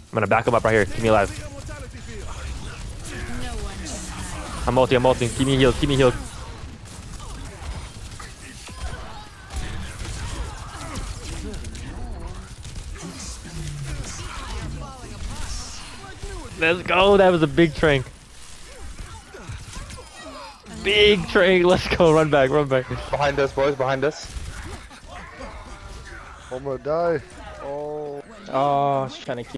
I'm gonna back him up right here. Keep me alive. I'm ulting. Keep me healed. Let's go. That was a big train. Big train. Let's go. Run back. Behind us, boys. Behind us. I'm gonna die. Oh. Oh, she's trying to keep